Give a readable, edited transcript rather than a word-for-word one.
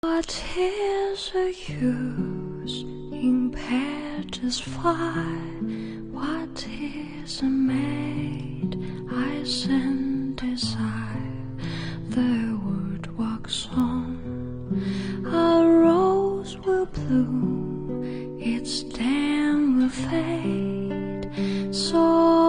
What is the use in pages fly? What is a maid I send desire? The wood walks on, a rose will bloom, its stem will fade. So